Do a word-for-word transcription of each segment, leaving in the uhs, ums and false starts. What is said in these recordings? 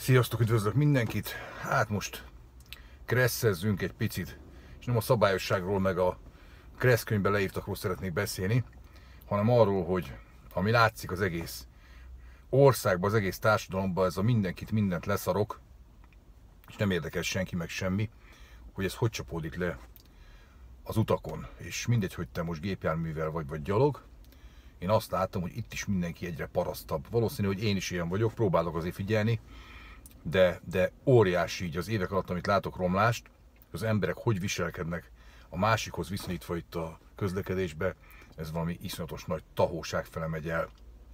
Sziasztok, üdvözlök mindenkit! Hát most kresszezzünk egy picit, és nem a szabályosságról meg a Kressz könyvben leírtakról szeretnék beszélni, hanem arról, hogy ami látszik az egész országban, az egész társadalomban, ez a mindenkit mindent leszarok, és nem érdekel senki meg semmi, hogy ez hogy csapódik le az utakon. És mindegy, hogy te most gépjárművel vagy, vagy gyalog, én azt látom, hogy itt is mindenki egyre parasztabb. Valószínű, hogy én is ilyen vagyok, próbálok azért figyelni, de, de óriási így az évek alatt, amit látok romlást, az emberek hogy viselkednek a másikhoz viszonyítva itt a közlekedésbe, ez valami iszonyatos nagy tahóság fele megy el.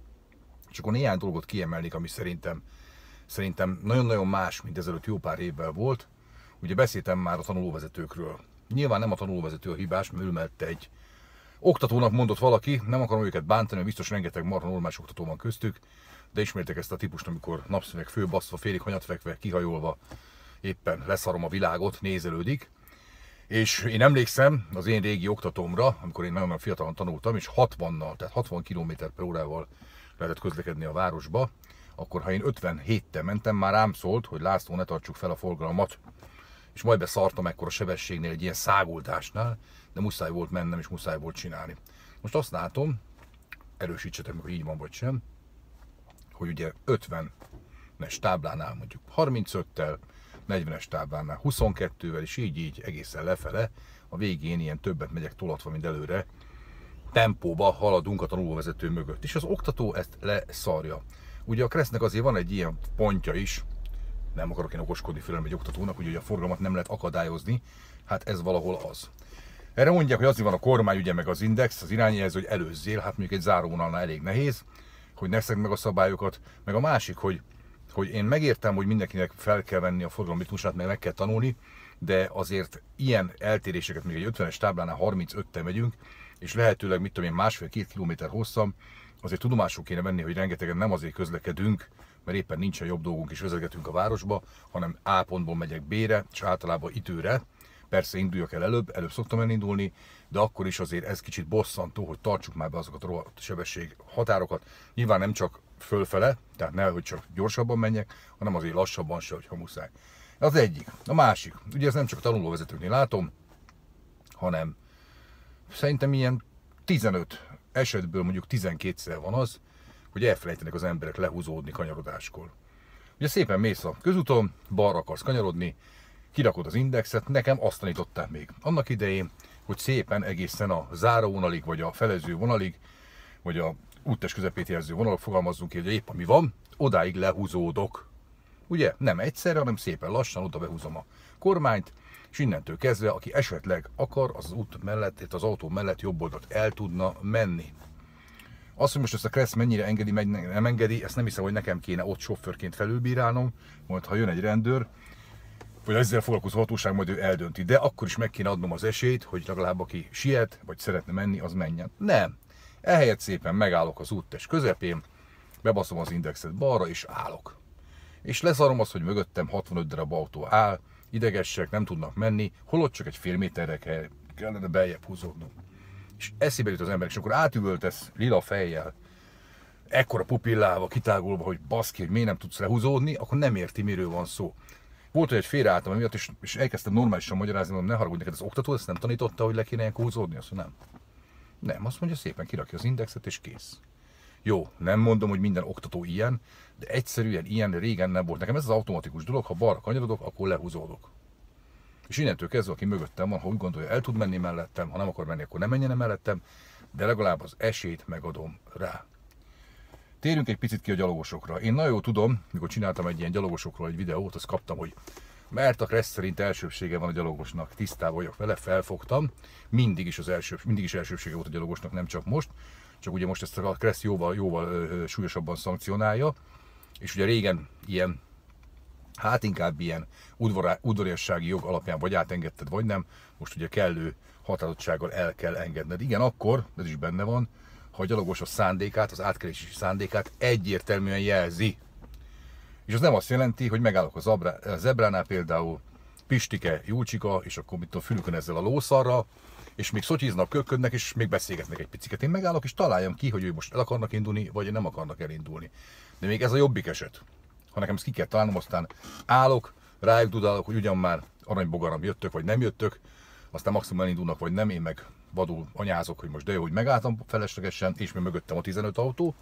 És akkor néhány dolgot kiemelnék, ami szerintem szerintem nagyon-nagyon más, mint ezelőtt jó pár évvel volt. Ugye beszéltem már a tanulóvezetőkről. Nyilván nem a tanulóvezető a hibás, mert ülmette egy oktatónak mondott valaki, nem akarom őket bántani, mert biztos rengeteg marha normális oktató van köztük, de ismertek ezt a típust, amikor napszemüveg főbaszva, félig hanyatvekve, kihajolva, éppen leszarom a világot, nézelődik. És én emlékszem az én régi oktatómra, amikor én nagyon fiatalon tanultam, és hatvannal, tehát hatvan kilométer per órával lehetett közlekedni a városba, akkor ha én ötvenhéttel mentem, már rám szólt, hogy László, ne tartsuk fel a forgalmat, és majd beszartam ekkora sebességnél, egy ilyen száguldásnál, de muszáj volt mennem, és muszáj volt csinálni. Most azt látom, erősítsetek meg, hogy így van vagy sem, hogy ugye ötvenes táblánál mondjuk harmincöttel, negyvenes táblánál huszonkettővel, és így így egészen lefele, a végén ilyen többet megyek tolatva, mint előre, tempóba haladunk a tanulóvezető mögött. És az oktató ezt leszarja. Ugye a Kressznek azért van egy ilyen pontja is, nem akarok én okoskodni félem egy oktatónak, hogy a forgalmat nem lehet akadályozni, hát ez valahol az. Erre mondják, hogy azért van a kormány, ugye meg az index, az irányjelző, hogy előzzél, hát mondjuk egy záróvonalnál elég nehéz, hogy ne szegd meg a szabályokat, meg a másik, hogy, hogy én megértem, hogy mindenkinek fel kell venni a forgalom ritmusát, meg meg kell tanulni, de azért ilyen eltéréseket, még egy ötvenes táblánál harmincöttel megyünk, és lehetőleg, mit tudom én, másfél-két kilométer hosszam, azért tudomásul kéne venni, hogy rengetegen nem azért közlekedünk, mert éppen nincsen jobb dolgunk és vezetgetünk a városba, hanem A pontból megyek B-re, és általában időre. Persze induljak el előbb, előbb szoktam elindulni, de akkor is azért ez kicsit bosszantó, hogy tartsuk már be azokat a rohadt sebesség határokat. Nyilván nem csak fölfele, tehát ne, hogy csak gyorsabban menjek, hanem azért lassabban se, hogyha muszáj. Az egyik. A másik, ugye ez nem csak a tanulóvezetőknél látom, hanem szerintem ilyen tizenöt esetből mondjuk tizenkétszer van az, hogy elfelejtenek az emberek lehúzódni kanyarodáskor. Ugye szépen mész a közúton, balra akarsz kanyarodni, kirakod az indexet, nekem azt tanították még annak idején, hogy szépen egészen a záróvonalig, vagy a felező vonalig, vagy a úttest közepét jelző vonalak, fogalmazzunk ki, hogy épp ami van, odáig lehúzódok. Ugye nem egyszerre, hanem szépen lassan oda behúzom a kormányt, és innentől kezdve, aki esetleg akar, az, az út mellett, itt az autó mellett jobb oldalt el tudna menni. Azt, hogy most ezt a Kressz mennyire engedi, meg nem engedi, ezt nem hiszem, hogy nekem kéne ott sofőrként felülbírálnom, majd ha jön egy rendőr, vagy ezzel foglalkozó hatóság, majd ő eldönti. De akkor is meg kéne adnom az esélyt, hogy legalább aki siet, vagy szeretne menni, az menjen. Nem. Ehelyett szépen megállok az úttest közepén, bebaszom az indexet balra, és állok. És leszarom azt, hogy mögöttem hatvanöt darab autó áll, idegesek, nem tudnak menni, holott csak egy fél méterre kellene beljebb húzódnom. És eszébe jut az emberek, és akkor átüvöltesz lila fejjel, ekkora pupillával, kitágulva, hogy baszki, hogy miért nem tudsz lehúzódni, akkor nem érti, miről van szó. Volt, hogy egy félreálltam emiatt, és, és elkezdtem normálisan magyarázni, mondom, ne haragudj, neked az oktató ezt nem tanította, hogy le kéne ilyenkor húzódni? Azt mondja, nem. Nem, azt mondja, szépen kirakja az indexet, és kész. Jó, nem mondom, hogy minden oktató ilyen, de egyszerűen ilyen régen nem volt. Nekem ez az automatikus dolog, ha balra kanyarodok, akkor lehúzódok. És innentől kezdve, aki mögöttem van, ha úgy gondolja, el tud menni mellettem, ha nem akar menni, akkor nem menjen mellettem, de legalább az esélyt megadom rá. Térjünk egy picit ki a gyalogosokra. Én nagyon jól tudom, mikor csináltam egy ilyen gyalogosokról egy videót, azt kaptam, hogy mert a Kressz szerint elsőbsége van a gyalogosnak, tisztában vagyok vele, felfogtam. Mindig is, az első, mindig is elsőbsége volt a gyalogosnak, nem csak most. Csak ugye most ezt a Kressz jóval, jóval ö, súlyosabban szankcionálja. És ugye régen ilyen, hát inkább ilyen udvariassági jog alapján vagy átengedted, vagy nem. Most ugye kellő határozottsággal el kell engedned. Igen, akkor, ez is benne van, ha a gyalogos a szándékát, az átkelési szándékát egyértelműen jelzi. És az nem azt jelenti, hogy megállok a, zabrá, a zebránál például Pistike, Júlcsika, és akkor mit tudom, fülükön ezzel a lószarra, és még szotyiznak, köködnek, és még beszélgetnek egy piciket. Én megállok, és találjam ki, hogy ő most el akarnak indulni, vagy nem akarnak elindulni. De még ez a jobbik eset. ha nekem ezt ki kell találnom, aztán állok, rájuk dudálok, hogy ugyan már aranybogaram jöttök, vagy nem jöttök, aztán maximum elindulnak, vagy nem, én meg vadul anyázok, hogy most de jó, hogy megálltam feleslegesen, és még mögöttem a tizenöt autó.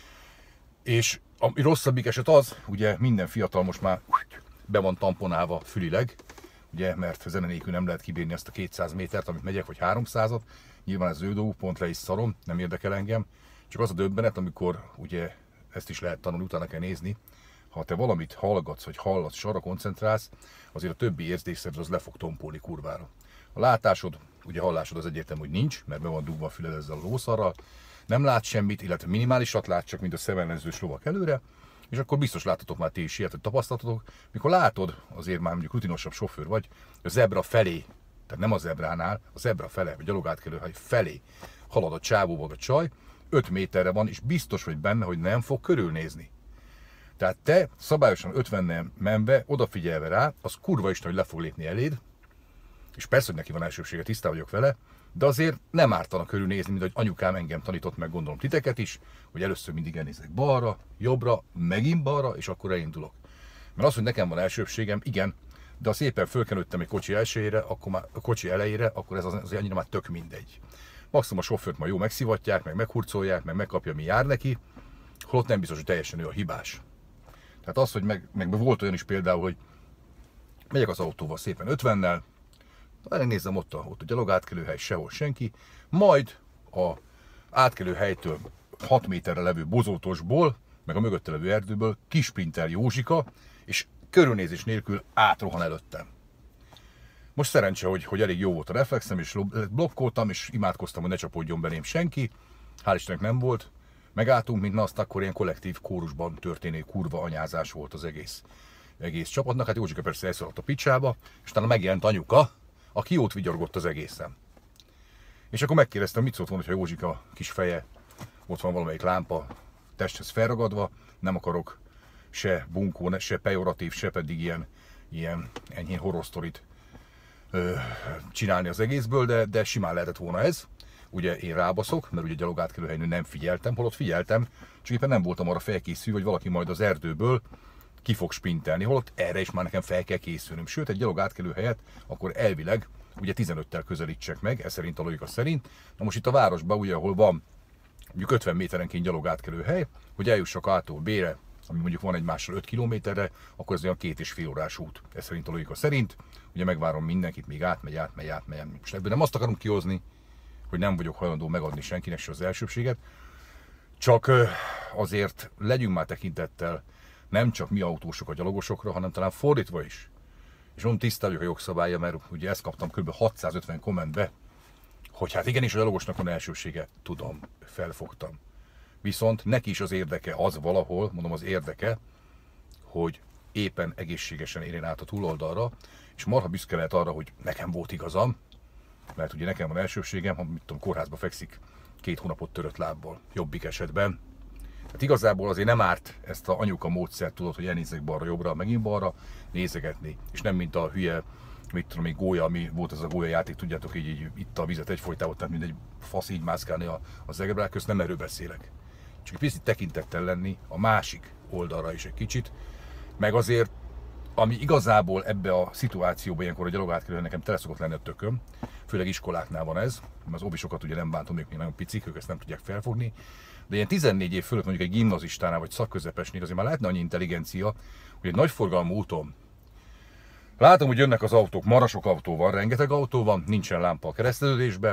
És a rosszabbik eset az, ugye minden fiatal most már be van tamponálva fülileg, ugye, mert zene nélkül nem lehet kibírni azt a kétszáz métert, amit megyek, vagy háromszázat. Nyilván ez ő dolguk, pont le is szarom, nem érdekel engem. Csak az a döbbenet, amikor ugye ezt is lehet tanulni, utána kell nézni, ha te valamit hallgatsz, vagy hallasz, és arra koncentrálsz, azért a többi érzékszed az le fog tompolni kurvára. A látásod, ugye hallásod az egyértelmű, hogy nincs, mert be van dugva a füled ezzel a lószarral, nem lát semmit, illetve minimálisat lát, csak mint a szemellenzős lovak előre, és akkor biztos láttatok már ti is ilyet, hogy tapasztaltatok, mikor látod, azért már mondjuk rutinosabb sofőr vagy, a zebra felé, tehát nem a zebránál, a zebra fele, vagy gyalogátkelőhely felé halad a csávó vagy a csaj, öt méterre van, és biztos vagy benne, hogy nem fog körülnézni. Tehát te szabályosan ötvennel menve, odafigyelve rá, az kurva is, hogy le fog lépni eléd, és persze, hogy neki van elsőbsége, tisztán vagyok vele, de azért nem ártana körülnézni, mint hogy anyukám engem tanított meg, gondolom titeket is, hogy először mindig elnézek balra, jobbra, megint balra, és akkor elindulok. Mert az, hogy nekem van elsőbségem, igen, de ha szépen fölkenődtem egy kocsi elsőjére, akkor már a kocsi elejére, akkor ez az, az annyira már tök mindegy. Maximum a sofőrt majd jó megszivatják, meg meghurcolják, meg megkapja, mi jár neki, holott nem biztos, hogy teljesen ő a hibás. Tehát az, hogy meg, meg volt olyan is például, hogy megyek az autóval szépen ötvennel, nézzem ott a, ott a gyalogátkelőhely, sehol senki, majd a átkelőhelytől hat méterre levő bozótosból, meg a mögötte levő erdőből kisprintel Józsika, és körülnézés nélkül átrohan előttem. Most szerencse, hogy, hogy elég jó volt a reflexem, és blokkoltam, és imádkoztam, hogy ne csapódjon belém senki. Hál' Istennek nem volt. Megálltunk, mint na azt akkor ilyen kollektív kórusban történő kurva anyázás volt az egész, egész csapatnak. Hát Józsika persze elszaladt a picsába, és utána megjelent anyuka, aki jót vigyorgott az egészen. És akkor megkérdeztem, mit szólt volna, hogyha Józsika kis feje, ott van valamelyik lámpa testhez felragadva, nem akarok se bunkó, se pejoratív, se pedig ilyen, ilyen enyhén horror sztorit ö, csinálni az egészből, de, de simán lehetett volna ez. Ugye én rábaszok, mert ugye gyalogátkelőhelyen nem figyeltem, holott figyeltem, csak éppen nem voltam arra felkészülve, hogy valaki majd az erdőből ki fog sprintelni, holott erre is már nekem fel kell készülnöm. Sőt, egy gyalogátkelő helyet akkor elvileg ugye tizenöttel közelítsek meg, ez szerint a logika szerint. Na most itt a városban, ugye, ahol van mondjuk ötven méterenként gyalogátkelő hely, hogy eljussak A-tól B-re, ami mondjuk van egymással öt kilométerre, akkor ez olyan két és fél órás út, ez szerint a logika szerint. Ugye megvárom mindenkit, még átmegy, átmegy, átmegy. Most ebből nem azt akarom kihozni, hogy nem vagyok hajlandó megadni senkinek se az elsőbséget, csak azért legyünk már tekintettel nem csak mi autósok a gyalogosokra, hanem talán fordítva is. És mondom, tiszta vagyok a jogszabálya, mert ugye ezt kaptam kb. hatszázötven kommentbe, hogy hát igenis a gyalogosnak van elsőbsége. Tudom, felfogtam. Viszont neki is az érdeke az valahol, mondom az érdeke, hogy éppen egészségesen érjen át a túloldalra, és marha büszke lehet arra, hogy nekem volt igazam, mert ugye nekem van elsőbségem, ha mit tudom, kórházba fekszik két hónapot törött lábbal, jobbik esetben. Hát igazából azért nem árt ezt a anyuka módszert, tudod, hogy elnézek balra-jobbra, megint balra, nézegetni. És nem mint a hülye, mit tudom, egy gólya, ami volt ez a gólya játék, tudjátok, így, így itt a vizet egyfolytában, tehát mint egy fasz így mászkálni a, a zebrák közt, nem erről beszélek. Csak egy picit tekintettel lenni a másik oldalra is egy kicsit, meg azért, ami igazából ebbe a szituációban ilyenkor a gyalogátkelően nekem tele szokott lenni a tököm, főleg iskoláknál van ez, mert az obisokat ugye nem bántom, ők még nagyon picik, ők ezt nem tudják felfogni, de ilyen tizennégy év fölött mondjuk egy gimnazistánál vagy szakközepesnél azért már lehetne annyi intelligencia, hogy egy nagyforgalmú úton látom, hogy jönnek az autók, marasok autó van, rengeteg autó van, nincsen lámpa a keresztelődésbe,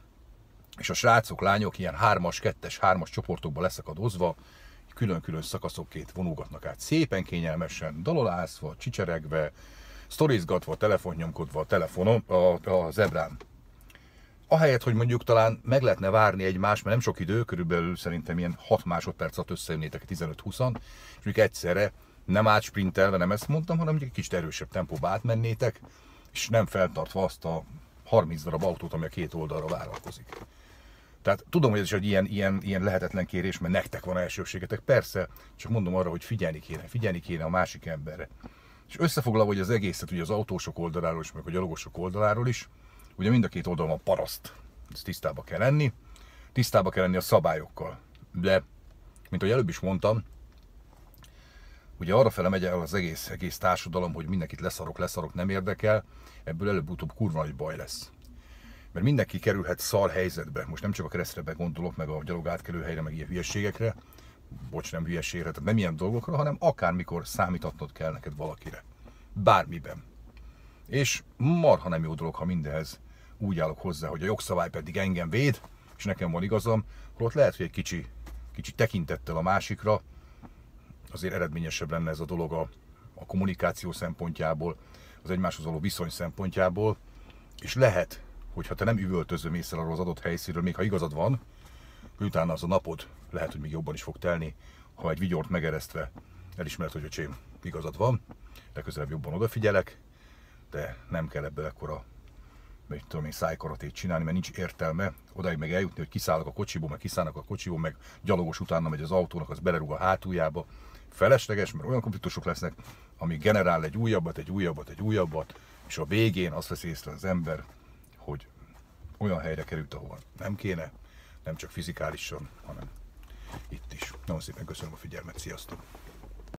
és a srácok, lányok ilyen hármas, kettes, hármas csoportokba leszakadozva, külön-külön szakaszokként vonulgatnak át, szépen kényelmesen, dalolászva, csicseregve, sztorizgatva, telefonnyomkodva a telefonon, a, a zebrán. Ahelyett, hogy mondjuk talán meg lehetne várni egymást, mert nem sok idő, körülbelül szerintem ilyen hat másodperc alatt összejönnétek tizenöt-húszan, és mondjuk egyszerre nem átsprintelve, nem ezt mondtam, hanem mondjuk egy kicsit erősebb tempóba átmennétek, és nem feltartva azt a harminc darab autót, ami a két oldalra vállalkozik. Tehát tudom, hogy ez is egy ilyen, ilyen, ilyen lehetetlen kérés, mert nektek van elsőbségetek, persze, csak mondom arra, hogy figyelni kéne, figyelni kéne a másik emberre. És összefoglalva, hogy az egészet ugye az autósok oldaláról is, meg a gyalogosok oldaláról is, ugye mind a két oldalon van paraszt, ez tisztába kell lenni, tisztába kell lenni a szabályokkal. De, mint ahogy előbb is mondtam, ugye arrafele megy el az egész, egész társadalom, hogy mindenkit leszarok, leszarok, nem érdekel, ebből előbb-utóbb kurva nagy baj lesz. Mert mindenki kerülhet szar helyzetbe, most nem csak a keresztre gondolok, meg a gyalog átkelőhelyre, meg ilyen hülyeségekre, bocs, nem hülyeségre, tehát nem ilyen dolgokra, hanem akármikor számítatnod kell neked valakire. Bármiben. És marha nem jó dolog, ha mindenhez úgy állok hozzá, hogy a jogszabály pedig engem véd, és nekem van igazam, holott lehet, hogy egy kicsi, kicsi tekintettel a másikra azért eredményesebb lenne ez a dolog a, a kommunikáció szempontjából, az egymáshoz való viszony szempontjából, és lehet, hogy ha te nem üvöltözve mész el arról az adott helyszínről, még ha igazad van, hogy utána az a napod lehet, hogy még jobban is fog telni, ha egy vigyort megeresztve elismered, hogy öcsém, igazad van, legközelebb jobban odafigyelek, de nem kell ebből ekkora, mit tudom én, szájkaratét csinálni, mert nincs értelme odáig meg eljutni, hogy kiszállok a kocsiból, meg kiszállnak a kocsiból, meg gyalogos utána megy az autónak, az belerúg a hátuljába. Felesleges, mert olyan konfliktusok lesznek, ami generál egy újabbat, egy újabbat, egy újabbat, és a végén azt veszi észre az ember, hogy olyan helyre került, ahova nem kéne, nem csak fizikálisan, hanem itt is. Nagyon szépen köszönöm a figyelmet, sziasztok!